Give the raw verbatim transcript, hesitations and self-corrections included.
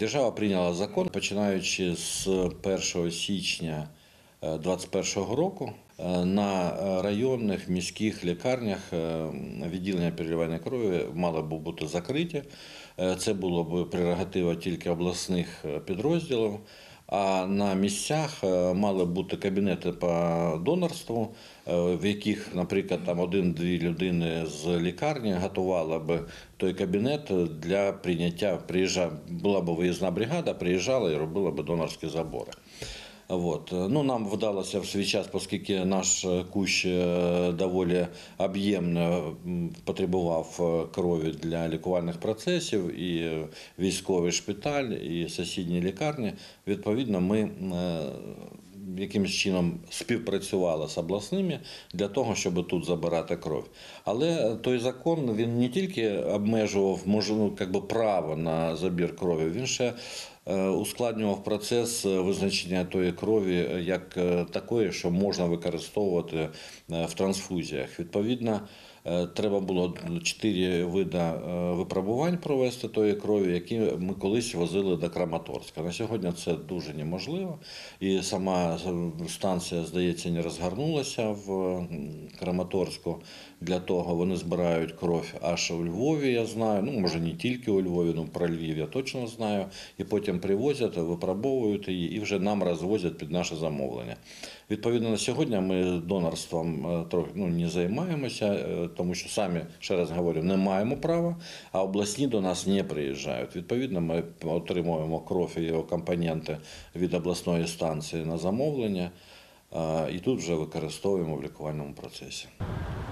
Держава прийняла закон, починаючи з першого січня дві тисячі двадцять першого року, на районних міських лікарнях відділення переливання крові мали б бути закриті. Це було б прерогатива тільки обласних підрозділів. А на місцях мали бути кабінети по донорству, в яких, наприклад, там один-дві людини з лікарні готували б той кабінет для прийняття. Приїжджала, була б виїзна бригада, приїжджала і робила б донорські забори. От. Ну, нам вдалося в свій час, оскільки наш кущ доволі об'ємно потребував крові для лікувальних процесів, і військовий шпиталь, і сусідні лікарні. Відповідно, ми якимось чином співпрацювали з обласними для того, щоб тут забирати кров. Але той закон, він не тільки обмежував ну, якби право на забір крові, він ще ускладнював процес визначення тої крові як такої, що можна використовувати в трансфузіях. Відповідно, треба було чотири види випробувань провести тої крові, які ми колись возили до Краматорська. На сьогодні це дуже неможливо. І сама станція, здається, не розгорнулася в Краматорську. Для того вони збирають кров аж у Львові, я знаю. Ну, може, не тільки у Львові, але про Львів я точно знаю. І потім привозять, випробовують її і вже нам розвозять під наше замовлення. Відповідно, на сьогодні ми донорством трохи ну, не займаємося, тому що самі, ще раз говорю, не маємо права, а обласні до нас не приїжджають. Відповідно, ми отримуємо кров і його компоненти від обласної станції на замовлення, і тут вже використовуємо в лікувальному процесі.